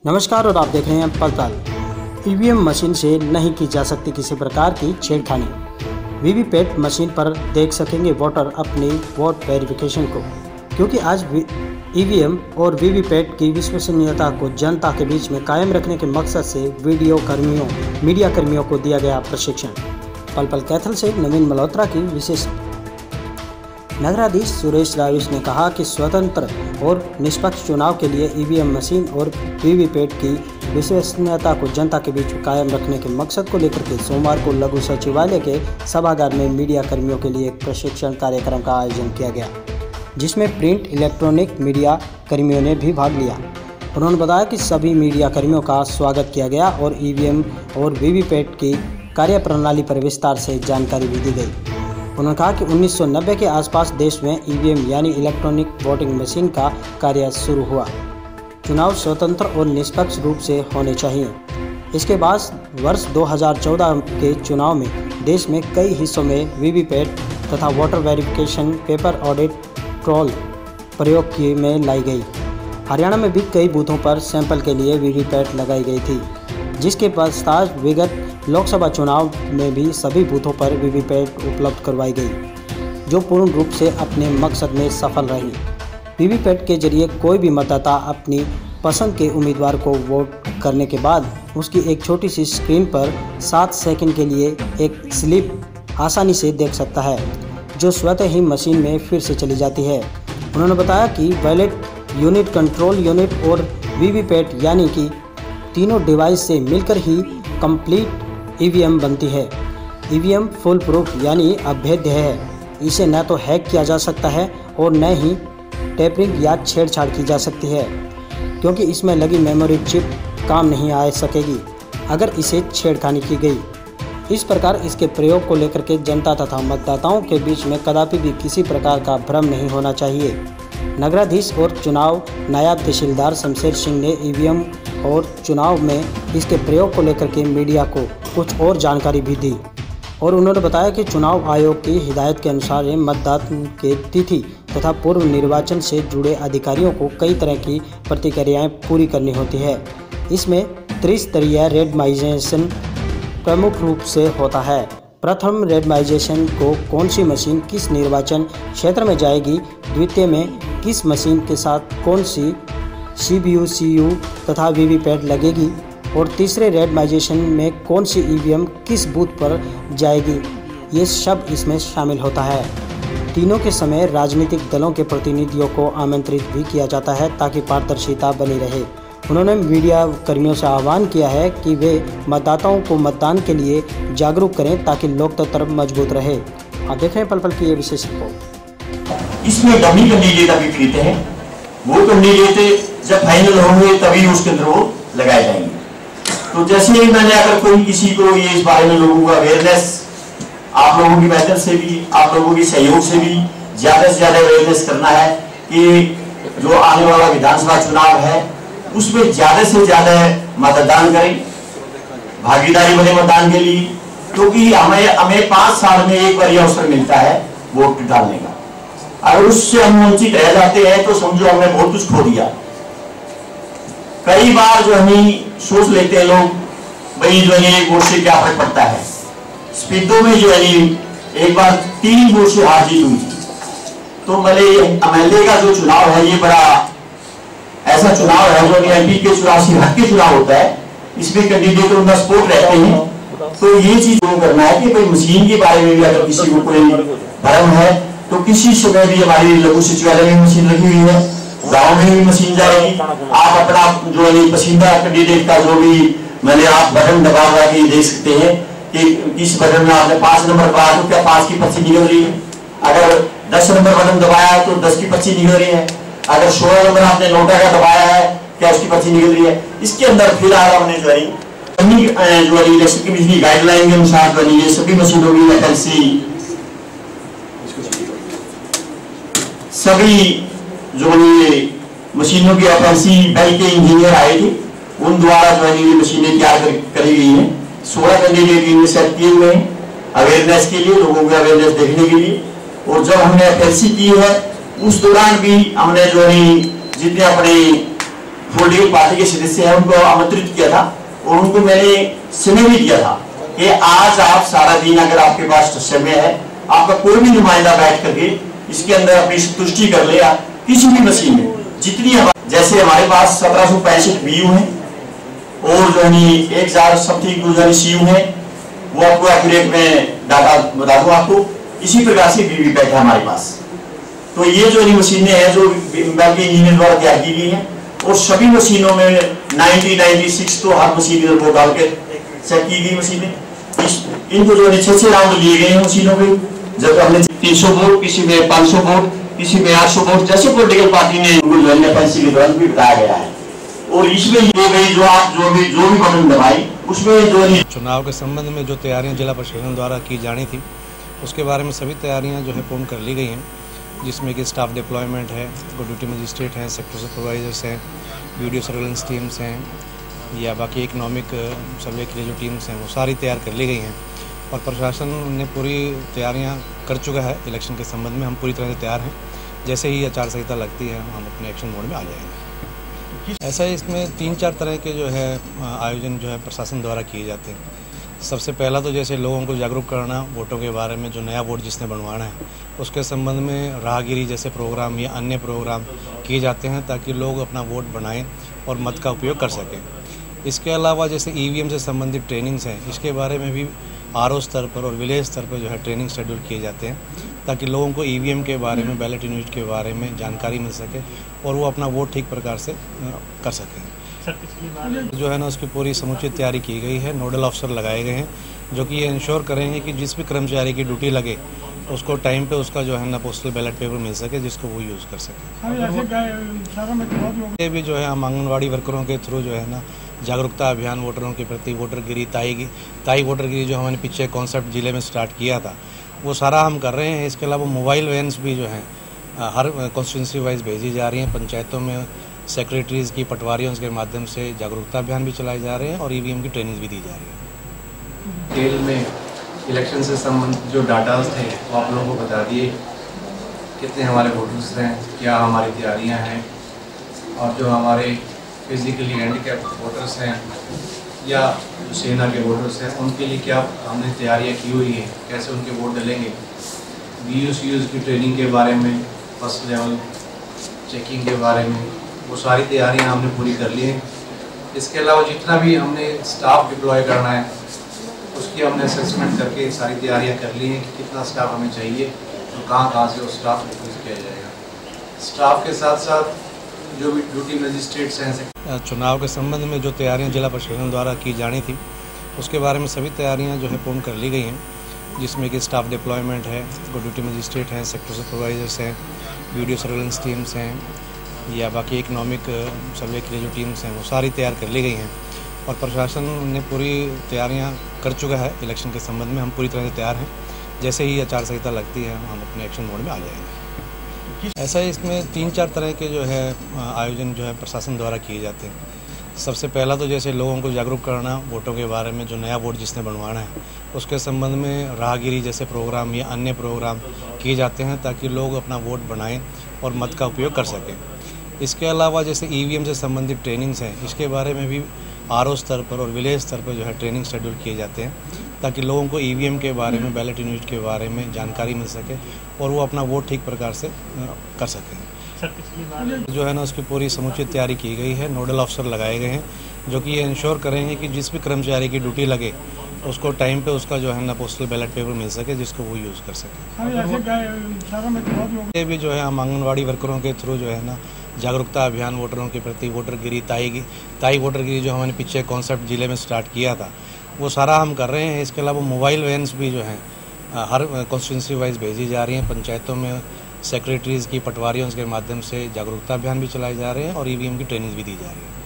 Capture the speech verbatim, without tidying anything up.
नमस्कार और आप देख रहे हैं पल पल। ईवीएम मशीन से नहीं की जा सकती किसी प्रकार की छेड़खानी। वीवीपैट मशीन पर देख सकेंगे वोटर अपनी वोट वेरिफिकेशन को, क्योंकि आज ईवीएम और वीवीपैट की विश्वसनीयता को जनता के बीच में कायम रखने के मकसद से वीडियो कर्मियों मीडिया कर्मियों को दिया गया प्रशिक्षण। पल पल कैथल से नवीन मल्होत्रा की विशेष। नगराधीश सुरेश राविश ने कहा कि स्वतंत्र और निष्पक्ष चुनाव के लिए ईवीएम मशीन और वीवीपैट की विश्वसनीयता को जनता के बीच कायम रखने के मकसद को लेकर के सोमवार को लघु सचिवालय के सभागार में मीडिया कर्मियों के लिए एक प्रशिक्षण कार्यक्रम का आयोजन किया गया, जिसमें प्रिंट इलेक्ट्रॉनिक मीडिया कर्मियों ने भी भाग लिया। उन्होंने बताया कि सभी मीडिया कर्मियों का स्वागत किया गया और ईवीएम और वीवीपैट की कार्यप्रणाली पर विस्तार से जानकारी भी दी गई। उन्होंने कहा कि उन्नीस सौ नब्बे के आसपास देश में ईवीएम यानी इलेक्ट्रॉनिक वोटिंग मशीन का कार्य शुरू हुआ। चुनाव स्वतंत्र और निष्पक्ष रूप से होने चाहिए। इसके बाद वर्ष दो हज़ार चौदह के चुनाव में देश में कई हिस्सों में वीवीपैट तथा voter verification paper audit trail प्रयोग की में लाई गई। हरियाणा में भी कई बूथों पर सैंपल के लिए वीवीपैट लगाई गई थी, जिसके पश्चात विगत लोकसभा चुनाव में भी सभी बूथों पर वीवीपैट उपलब्ध करवाई गई, जो पूर्ण रूप से अपने मकसद में सफल रही। वीवीपैट के जरिए कोई भी मतदाता अपनी पसंद के उम्मीदवार को वोट करने के बाद उसकी एक छोटी सी स्क्रीन पर सात सेकंड के लिए एक स्लिप आसानी से देख सकता है, जो स्वतः ही मशीन में फिर से चली जाती है। उन्होंने बताया कि बैलेट यूनिट, कंट्रोल यूनिट और वीवीपैट यानी कि तीनों डिवाइस से मिलकर ही कंप्लीट ईवीएम बनती है। ईवीएम फुल प्रूफ यानी अभेद्य है। इसे न तो हैक किया जा सकता है और न ही टेपरिंग या छेड़छाड़ की जा सकती है, क्योंकि इसमें लगी मेमोरी चिप काम नहीं आ सकेगी अगर इसे छेड़खानी की गई। इस प्रकार इसके प्रयोग को लेकर के जनता तथा मतदाताओं के बीच में कदापि भी किसी प्रकार का भ्रम नहीं होना चाहिए। नगराधीश और चुनाव नायब तहसीलदार शमशेर सिंह ने ईवीएम और चुनाव में इसके प्रयोग को लेकर के मीडिया को कुछ और जानकारी भी दी और उन्होंने बताया कि चुनाव आयोग की हिदायत के अनुसार मतदान के तिथि तथा पूर्व निर्वाचन से जुड़े अधिकारियों को कई तरह की प्रतिक्रियाएं पूरी करनी होती है। इसमें त्रिस्तरीय रेंडमाइजेशन प्रमुख रूप से होता है। प्रथम रेंडमाइजेशन को कौन सी मशीन किस निर्वाचन क्षेत्र में जाएगी, द्वितीय में किस मशीन के साथ कौन सी सीबीयू, सीयू तथा वीवीपैट लगेगी और तीसरे रेंडमाइजेशन में कौन सी ईवीएम किस बूथ पर जाएगी, ये सब इसमें शामिल होता है। तीनों के समय राजनीतिक दलों के प्रतिनिधियों को आमंत्रित भी किया जाता है ताकि पारदर्शिता बनी रहे। उन्होंने मीडिया कर्मियों से आह्वान किया है कि वे मतदाताओं को मतदान के लिए जागरूक करें ताकि लोकतंत्र मजबूत रहे। आप देख रहे हैं पल पल की ये विशेष रिपोर्ट। इसमें डमी कैंडिडेट अभी खरीदते हैं, वो कैंडिडेट जब फाइनल होंगे तभी उसके अंदर वो लगाए जाएंगे। तो जैसे ही मैंने अगर कोई किसी को ये इस बारे में लोगों का अवेयरनेस, आप लोगों की मदद से भी, आप लोगों की सहयोग से भी ज्यादा से ज्यादा अवेयरनेस करना है कि जो आने वाला विधानसभा चुनाव है उसमें ज्यादा से ज्यादा मतदान करें, भागीदारी बने मतदान के लिए, क्योंकि तो हमें हमें पांच साल में एक बार यह अवसर मिलता है वोट डालने का। अगर उससे हम वंचित रह जाते हैं तो समझो हमने बहुत कुछ खो दिया। कई बार जो हम सोच लेते हैं लोग, भाई जो है एक वोट से क्या फर्क पड़ता है। स्पीडो में जो है एक बार तीन वोट से हार जीत हुई थी। तो भले एमएलए का जो चुनाव है ये बड़ा ऐसा चुनाव है जो एमपी के चुनाव से हट के चुनाव होता है, इसमें कैंडिडेट उनका सपोर्ट रहते हैं। तो ये चीज जो करना है कि भाई मशीन के बारे में भी अगर किसी को कोई भ्रम है तो किसी समय भी हमारी लघु सचिवालय में मशीन लगी हुई है, गांव में भी मशीन जाएगी। आप अपना जो है पसंदीदा कैंडिडेट का जो भी मैंने आप बटन दबा के देख सकते हैं कि इस बटन में आपने पांच नंबर दबाया तो क्या पांच की पर्ची निकल रही है। अगर दस नंबर बटन दबाया है तो दस की पर्ची निकल रही है। अगर सोलह नंबर आपने नोटा का दबाया है क्या उसकी पर्ची निकल रही है। इसके अंदर फिलहाल हमने जो है जो है इलेक्शन कमीशन की गाइडलाइन के अनुसार जो है सभी मशीनों की वैकेंसी सभी जो ये मशीनों की वैकेंसी बैंक के इंजीनियर आए थे उन द्वारा जो है ये मशीनें तैयार करी गई हैं। सोलह कैंडिडेट इनमें सेट किए हुए हैं अवेयरनेस के लिए, लोगों को अवेयरनेस देखने के लिए। और जब हमने वैकेंसी की है उस दौरान भी हमने जो है जितने अपने पोलिटिकल पार्टी के सदस्य हैं उनको आमंत्रित किया था और उनको मैंने समय भी दिया था कि आज आप सारा दिन अगर आपके पास समय है, आपका कोई भी नुमाइंदा बैठ करके इसके अंदर अपनी संतुष्टि कर ले। किसी भी मशीन में जितनी हमारे जैसे हमारे पास सत्रह सौ पैंसठ बी यू है और जो है एक हजार समथिंग जो सी यू है, वो आपको एक्यूरेट में डाटा बता दूं आपको। इसी प्रकार से वीवीपैट है हमारे पास। तो ये जो मशीनें हैं जो बल्कि इंजीनियर द्वारा तैयार की गई हैं और सभी मशीनों में नाइनटी नाइनटी सिक्स तो हर मशीन इधर को डाल के चेक की गई मशीनें। इनको जो है छह छह राउंड लिए गए हैं मशीनों के। जब हमने तीन सौ वोट, किसी में पाँच सौ वोट, किसी में आठ सौ वोट, जैसे पॉलिटिकल पार्टी ने उनको जो है पैंसी के दौरान भी बताया गया है। और इसमें ये गई जो आप जो भी जो भी बटन दबाई उसमें जो चुनाव के संबंध में जो तैयारियां जिला प्रशासन द्वारा की जानी थी उसके बारे में सभी तैयारियां जो है पूर्ण कर ली गई हैं, जिसमें कि स्टाफ डिप्लॉयमेंट है, ड्यूटी मजिस्ट्रेट हैं, सेक्टर सुपरवाइजर्स हैं, वीडियो सर्वेलेंस टीम्स हैं या बाकी इकनॉमिक सर्वे के लिए जो टीम्स हैं वो सारी तैयार कर ली गई हैं। और प्रशासन ने पूरी तैयारियां कर चुका है। इलेक्शन के संबंध में हम पूरी तरह से तैयार हैं। जैसे ही आचार संहिता लगती है हम अपने एक्शन मोड में आ जाएंगे। ऐसा है, इसमें तीन चार तरह के जो है आयोजन जो है प्रशासन द्वारा किए जाते हैं। सबसे पहला तो जैसे लोगों को जागरूक करना वोटों के बारे में, जो नया वोट जिसने बनवाना है उसके संबंध में राहगिरी जैसे प्रोग्राम या अन्य प्रोग्राम किए जाते हैं ताकि लोग अपना वोट बनाएं और मत का उपयोग कर सकें। इसके अलावा जैसे ईवीएम से संबंधित ट्रेनिंग्स हैं, इसके बारे में भी आरओ स्तर पर और विलेज स्तर पर जो है ट्रेनिंग शेड्यूल किए जाते हैं ताकि लोगों को ईवीएम के बारे में, बैलेट यूनिट के बारे में जानकारी मिल सके और वो अपना वोट ठीक प्रकार से कर सकें। जो है ना उसकी पूरी समुचित तैयारी की गई है। नोडल अफसर लगाए गए हैं जो कि ये इंश्योर करेंगे कि जिस भी कर्मचारी की ड्यूटी लगे उसको टाइम पे उसका जो है ना पोस्टल बैलेट पेपर मिल सके जिसको वो यूज़ कर सके। ये भी जो है हम आंगनबाड़ी वर्करों के थ्रू जो है ना जागरूकता अभियान वोटरों के प्रति, वोटर गिरी, ताई ताई वोटर गिरी जो हमने पीछे कॉन्सेप्ट जिले में स्टार्ट किया था वो सारा हम कर रहे हैं। इसके अलावा मोबाइल वैन्स भी जो हैं हर कॉन्स्टिट्यूंसी वाइज भेजी जा रही हैं। पंचायतों में सेक्रेटरीज़ की, पटवारियों के माध्यम से जागरूकता अभियान भी चलाए जा रहे हैं और ईवीएम की ट्रेनिंग भी दी जा रही है। खेल में इलेक्शन से संबंधित जो डाटाज थे वो आप लोगों को बता दिए, कितने हमारे वोटर्स हैं, क्या हमारी तैयारियां हैं और जो हमारे फिजिकली हैंडीकैप वोटर्स हैं या जो सेना के वोटर्स हैं उनके लिए क्या हमने तैयारियां की हुई हैं, कैसे उनके वोट डलेंगे। वी यू सी यूज़ की ट्रेनिंग के बारे में, फर्स्ट लेवल चेकिंग के बारे में, वो सारी तैयारियां हमने पूरी कर ली हैं। इसके अलावा जितना भी हमने स्टाफ डिप्लॉय करना है उसकी हमने असेसमेंट करके सारी तैयारियां कर ली हैं कि कितना स्टाफ हमें चाहिए तो कहाँ कहाँ से वो स्टाफ डिप्लॉय किया जाएगा। स्टाफ के साथ साथ जो भी ड्यूटी मजिस्ट्रेट्स हैं। चुनाव के संबंध में जो तैयारियां जिला प्रशासन द्वारा की जानी थी उसके बारे में सभी तैयारियां जो है पूर्ण कर ली गई हैं, जिसमें कि स्टाफ डिप्लॉयमेंट है, ड्यूटी मजिस्ट्रेट हैं, सेक्टर सुपरवाइजर्स हैं, वीडियो सर्वेलेंस टीम्स हैं या बाकी इकनॉमिक सर्वे के लिए जो टीम्स हैं वो सारी तैयार कर ली गई हैं। और प्रशासन ने पूरी तैयारियां कर चुका है। इलेक्शन के संबंध में हम पूरी तरह से तैयार हैं। जैसे ही आचार संहिता लगती है हम अपने एक्शन मोड में आ जाएंगे। ऐसा है, इसमें तीन चार तरह के जो है आयोजन जो है प्रशासन द्वारा किए जाते हैं। सबसे पहला तो जैसे लोगों को जागरूक करना वोटों के बारे में, जो नया वोट जिसने बनवाना है उसके संबंध में राहगिरी जैसे प्रोग्राम या अन्य प्रोग्राम किए जाते हैं ताकि लोग अपना वोट बनाएं और मत का उपयोग कर सकें। इसके अलावा जैसे ईवीएम से संबंधित ट्रेनिंग्स हैं, इसके बारे में भी आरओ स्तर पर और विलेज स्तर पर जो है ट्रेनिंग शेड्यूल किए जाते हैं ताकि लोगों को ईवीएम के बारे में, बैलेट यूनिट के बारे में जानकारी मिल सके और वो अपना वोट ठीक प्रकार से कर सकें। जो है ना उसकी पूरी समुचित तैयारी की गई है। नोडल अफसर लगाए गए हैं जो कि ये इंश्योर करेंगे कि जिस भी कर्मचारी की ड्यूटी लगे उसको टाइम पे उसका जो है ना पोस्टल बैलेट पेपर मिल सके जिसको वो यूज़ कर सके। ये भी जो है हम आंगनबाड़ी वर्करों के थ्रू जो है ना जागरूकता अभियान वोटरों के प्रति, वोटर गिरी, ताई ताई वोटर गिरी जो हमने पीछे कॉन्सेप्ट जिले में स्टार्ट किया था वो सारा हम कर रहे हैं। इसके अलावा मोबाइल वैन्स भी जो हैं हर कॉन्स्टिट्यूंसी वाइज भेजी जा रही हैं। पंचायतों में सेक्रेटरीज़ की, पटवारियों के माध्यम से जागरूकता अभियान भी चलाए जा रहे हैं और ईवीएम की ट्रेनिंग भी दी जा रही है।